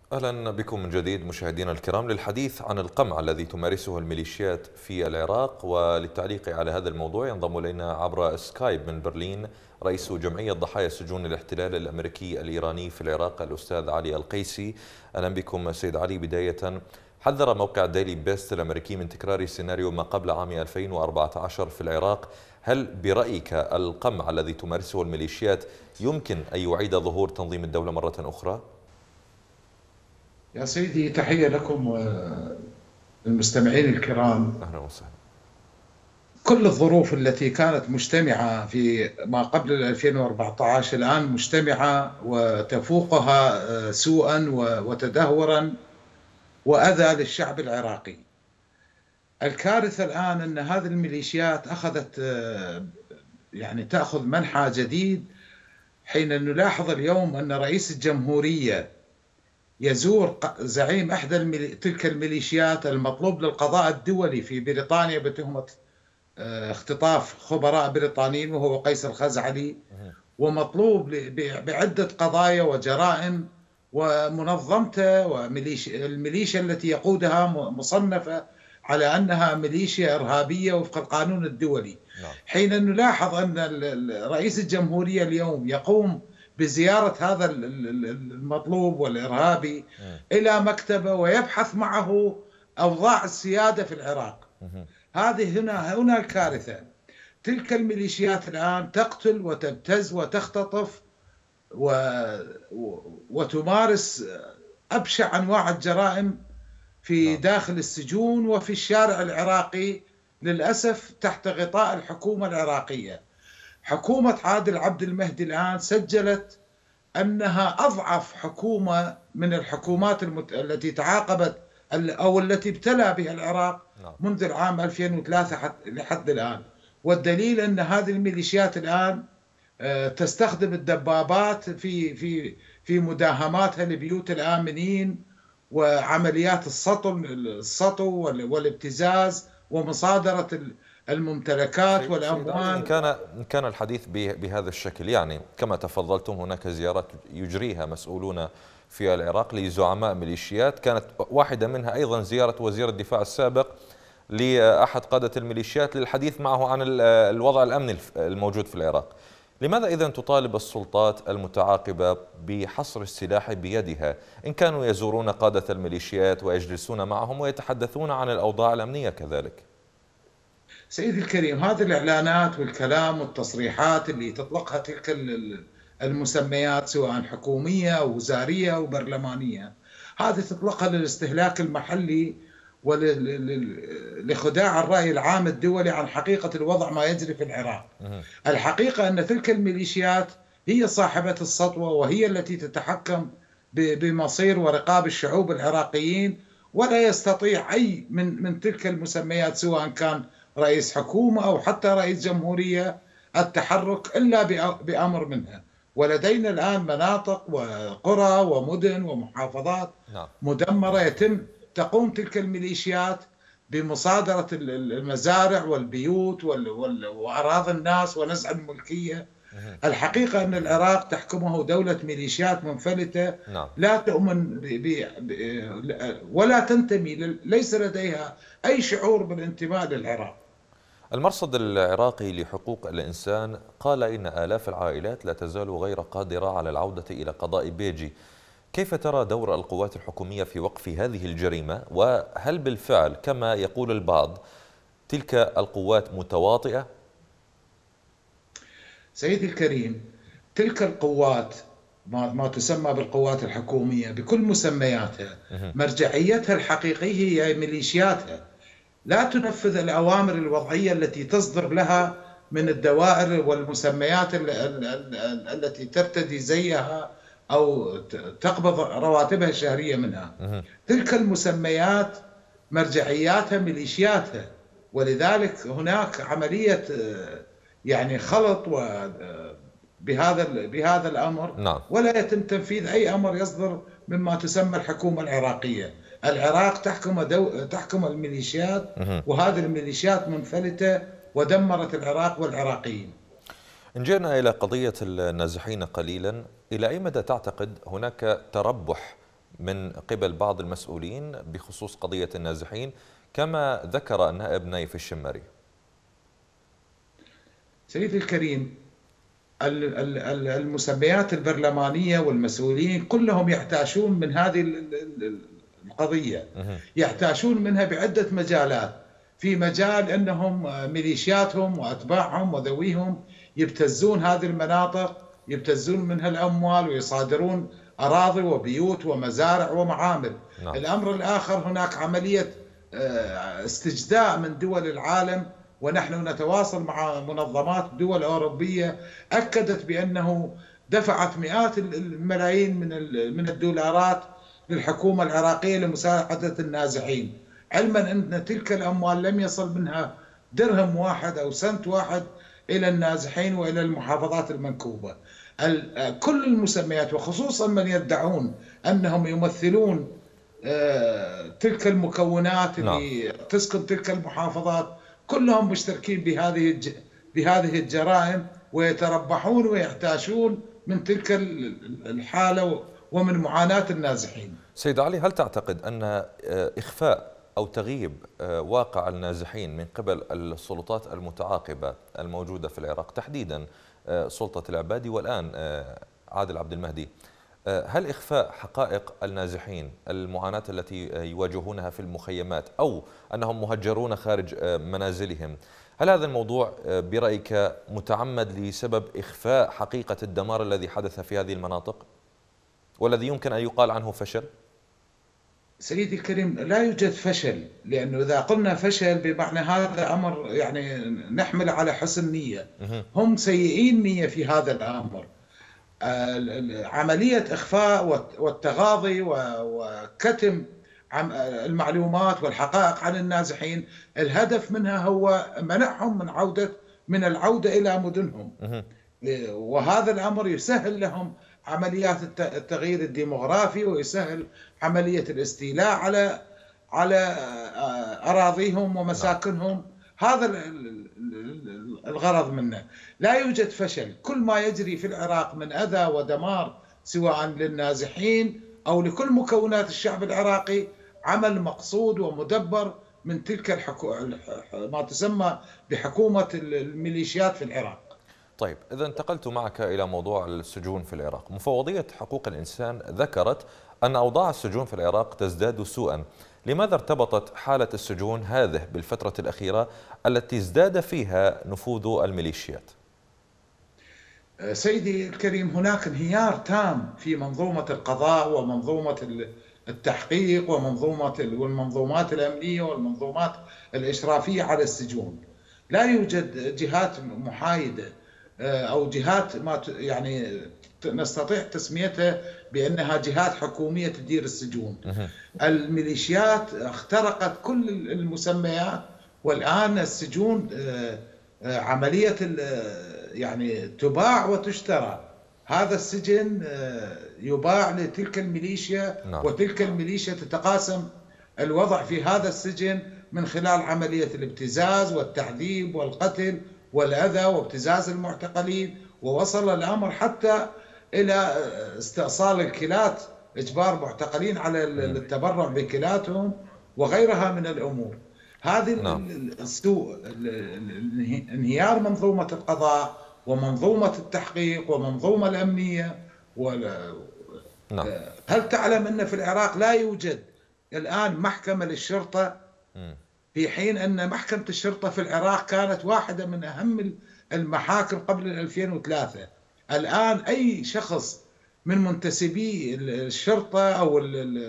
أهلا بكم من جديد مشاهدينا الكرام للحديث عن القمع الذي تمارسه الميليشيات في العراق. وللتعليق على هذا الموضوع ينضم إلينا عبر سكايب من برلين رئيس جمعية ضحايا سجون الاحتلال الأمريكي الإيراني في العراق الأستاذ علي القيسي. أهلا بكم سيد علي. بداية، حذر موقع ديلي بيست الأمريكي من تكرار سيناريو ما قبل عام 2014 في العراق. هل برأيك القمع الذي تمارسه الميليشيات يمكن أن يعيد ظهور تنظيم الدولة مرة أخرى؟ يا سيدي، تحية لكم والمستمعين الكرام. أهلا وسهلا. كل الظروف التي كانت مجتمعة في ما قبل 2014 الآن مجتمعة وتفوقها سوءا وتدهورا وأذى للشعب العراقي. الكارثة الآن أن هذه الميليشيات أخذت يعني تأخذ منحى جديد، حين نلاحظ اليوم أن رئيس الجمهورية يزور زعيم إحدى تلك الميليشيات المطلوب للقضاء الدولي في بريطانيا بتهمة اختطاف خبراء بريطانيين، وهو قيس الخزعلي، ومطلوب بعدة قضايا وجرائم، ومنظمته والميليشيا التي يقودها مصنفة على أنها ميليشيا إرهابية وفق القانون الدولي. حين نلاحظ أن رئيس الجمهورية اليوم يقوم بزيارة هذا المطلوب والإرهابي إلى مكتبه ويبحث معه أوضاع السيادة في العراق، هذه هنا الكارثة. تلك الميليشيات الآن تقتل وتبتز وتختطف وتمارس أبشع أنواع الجرائم في داخل السجون وفي الشارع العراقي، للأسف تحت غطاء الحكومة العراقية. حكومة عادل عبد المهدي الآن سجلت أنها أضعف حكومة من الحكومات التي تعاقبت أو التي ابتلى بها العراق منذ العام 2003 لحد الآن. والدليل أن هذه الميليشيات الآن تستخدم الدبابات في مداهماتها لبيوت الآمنين، وعمليات السطو والابتزاز ومصادرة الممتلكات والأموال. إن كان الحديث بهذا الشكل، يعني كما تفضلتم هناك زيارات يجريها مسؤولون في العراق لزعماء ميليشيات، كانت واحدة منها أيضا زيارة وزير الدفاع السابق لأحد قادة الميليشيات للحديث معه عن الوضع الأمني الموجود في العراق. لماذا إذن تطالب السلطات المتعاقبة بحصر السلاح بيدها إن كانوا يزورون قادة الميليشيات ويجلسون معهم ويتحدثون عن الأوضاع الأمنية كذلك؟ سيدي الكريم، هذه الإعلانات والكلام والتصريحات اللي تطلقها تلك المسميات سواء حكومية أو وزارية أو برلمانية، هذه تطلقها للاستهلاك المحلي ولخداع الرأي العام الدولي عن حقيقة الوضع ما يجري في العراق. الحقيقة أن تلك الميليشيات هي صاحبة السطوة، وهي التي تتحكم بمصير ورقاب الشعوب العراقيين، ولا يستطيع أي من تلك المسميات سواء كان رئيس حكومة أو حتى رئيس جمهورية التحرك إلا بأمر منها. ولدينا الآن مناطق وقرى ومدن ومحافظات مدمرة تقوم تلك الميليشيات بمصادرة المزارع والبيوت وأراضي الناس ونزع الملكية. الحقيقة أن العراق تحكمه دولة ميليشيات منفلتة لا تؤمن ولا تنتمي، ليس لديها أي شعور بالانتماء للعراق. المرصد العراقي لحقوق الإنسان قال إن آلاف العائلات لا تزال غير قادرة على العودة إلى قضاء بيجي. كيف ترى دور القوات الحكومية في وقف هذه الجريمة؟ وهل بالفعل كما يقول البعض تلك القوات متواطئة؟ سيدي الكريم، تلك القوات ما تسمى بالقوات الحكومية بكل مسمياتها، مرجعيتها الحقيقية هي ميليشياتها، لا تنفذ الأوامر الوضعية التي تصدر لها من الدوائر والمسميات التي ترتدي زيها أو تقبض رواتبها الشهرية منها. تلك المسميات مرجعياتها ميليشياتها، ولذلك هناك عملية يعني خلط بهذا الأمر. ولا يتم تنفيذ أي أمر يصدر مما تسمى الحكومة العراقية. العراق تحكم الميليشيات، وهذه الميليشيات منفلتة ودمرت العراق والعراقيين. إن جئنا إلى قضية النازحين قليلا، إلى أي مدى تعتقد هناك تربح من قبل بعض المسؤولين بخصوص قضية النازحين كما ذكر النائب نايف الشمري؟ سيدي الكريم، المسميات البرلمانية والمسؤولين كلهم يحتاجون من هذه القضية، يحتاجون منها بعدة مجالات. في مجال أنهم ميليشياتهم وأتباعهم وذويهم يبتزون هذه المناطق، يبتزون منها الأموال ويصادرون أراضي وبيوت ومزارع ومعامل. نعم. الأمر الآخر، هناك عملية استجداء من دول العالم، ونحن نتواصل مع منظمات دول أوروبية أكدت بأنه دفعت مئات الملايين من الدولارات للحكومة العراقية لمساعدة النازحين، علما أن تلك الأموال لم يصل منها درهم واحد أو سنت واحد إلى النازحين وإلى المحافظات المنكوبة. كل المسميات، وخصوصا من يدعون أنهم يمثلون تلك المكونات اللي تسكن تلك المحافظات، كلهم مشتركين بهذه الجرائم، ويتربحون ويحتاشون من تلك الحالة ومن معاناة النازحين. سيد علي، هل تعتقد أن إخفاء أو تغييب واقع النازحين من قبل السلطات المتعاقبة الموجودة في العراق، تحديدا سلطة العبادي والآن عادل عبد المهدي، هل إخفاء حقائق النازحين، المعاناة التي يواجهونها في المخيمات أو أنهم مهجرون خارج منازلهم، هل هذا الموضوع برأيك متعمد لسبب إخفاء حقيقة الدمار الذي حدث في هذه المناطق والذي يمكن أن يقال عنه فشل؟ سيدي الكريم، لا يوجد فشل، لأنه إذا قلنا فشل بمعنى هذا أمر يعني نحمل على حسن نية. هم سيئين نية في هذا الأمر. عملية إخفاء والتغاضي وكتم المعلومات والحقائق عن النازحين، الهدف منها هو منعهم من العودة إلى مدنهم، وهذا الأمر يسهل لهم عمليات التغيير الديموغرافي، ويسهل عملية الاستيلاء على أراضيهم ومساكنهم. هذا الغرض منه. لا يوجد فشل. كل ما يجري في العراق من أذى ودمار سواء للنازحين أو لكل مكونات الشعب العراقي عمل مقصود ومدبر من تلك ما تسمى بحكومة الميليشيات في العراق. طيب، إذا انتقلت معك إلى موضوع السجون في العراق، مفوضية حقوق الإنسان ذكرت أن أوضاع السجون في العراق تزداد سوءا. لماذا ارتبطت حالة السجون هذه بالفترة الأخيرة التي ازداد فيها نفوذ الميليشيات؟ سيدي الكريم، هناك انهيار تام في منظومة القضاء ومنظومة التحقيق والمنظومات الأمنية والمنظومات الإشرافية على السجون. لا يوجد جهات محايدة أو جهات ما يعني نستطيع تسميتها بأنها جهات حكومية تدير السجون. الميليشيات اخترقت كل المسميات، والآن السجون عملية يعني تباع وتشترى. هذا السجن يباع لتلك الميليشيا، وتلك الميليشيا تتقاسم الوضع في هذا السجن من خلال عملية الابتزاز والتعذيب والقتل والأذى وابتزاز المعتقلين، ووصل الأمر حتى إلى استئصال الكلات، إجبار معتقلين على التبرع بكلاتهم وغيرها من الأمور. هذه السوء، انهيار منظومة القضاء ومنظومة التحقيق ومنظومة الأمنية. هل تعلم أن في العراق لا يوجد الآن محكمة للشرطة، في حين أن محكمة الشرطة في العراق كانت واحدة من أهم المحاكم قبل 2003. الآن أي شخص من منتسبي الشرطة أو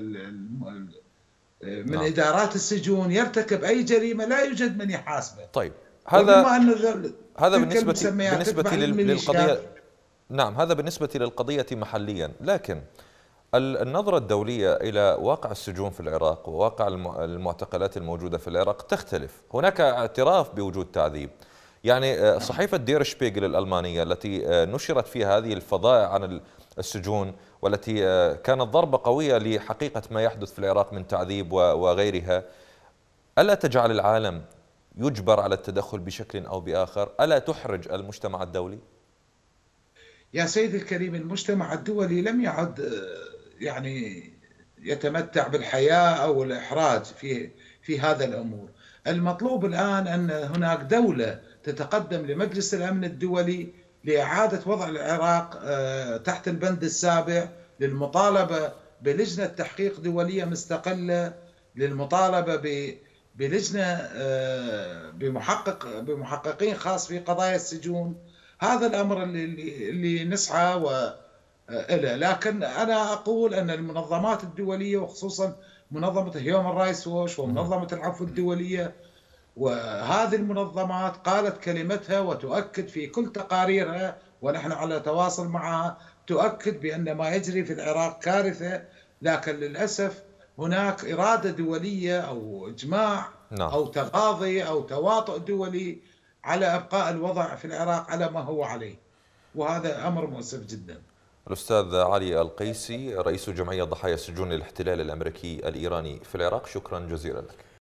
من إدارات السجون يرتكب أي جريمة لا يوجد من يحاسبه. طيب، هذا بالنسبة للقضية. نعم، هذا بالنسبة للقضية محليا، لكن النظرة الدولية إلى واقع السجون في العراق وواقع المعتقلات الموجودة في العراق تختلف. هناك اعتراف بوجود تعذيب. يعني صحيفة دير شبيغل الألمانية التي نشرت فيها هذه الفضائح عن السجون، والتي كانت ضربة قوية لحقيقة ما يحدث في العراق من تعذيب وغيرها، ألا تجعل العالم يجبر على التدخل بشكل أو بآخر؟ ألا تحرج المجتمع الدولي؟ يا سيدي الكريم، المجتمع الدولي لم يعد يعني يتمتع بالحياة أو الإحراج في هذا الأمور. المطلوب الآن أن هناك دولة تتقدم لمجلس الأمن الدولي لإعادة وضع العراق تحت البند السابع، للمطالبة بلجنة تحقيق دولية مستقلة، للمطالبة بلجنة بمحققين خاص في قضايا السجون. هذا الأمر اللي نسعى إلى. لكن أنا أقول أن المنظمات الدولية وخصوصا منظمة هيومن رايتس ووش ومنظمة العفو الدولية، وهذه المنظمات قالت كلمتها وتؤكد في كل تقاريرها، ونحن على تواصل معها، تؤكد بأن ما يجري في العراق كارثة. لكن للأسف هناك إرادة دولية أو إجماع نعم. أو تغاضي أو تواطؤ دولي على إبقاء الوضع في العراق على ما هو عليه، وهذا أمر مؤسف جدا. الأستاذ علي القيسي، رئيس جمعية ضحايا سجون الاحتلال الأمريكي الإيراني في العراق، شكرا جزيلا لك.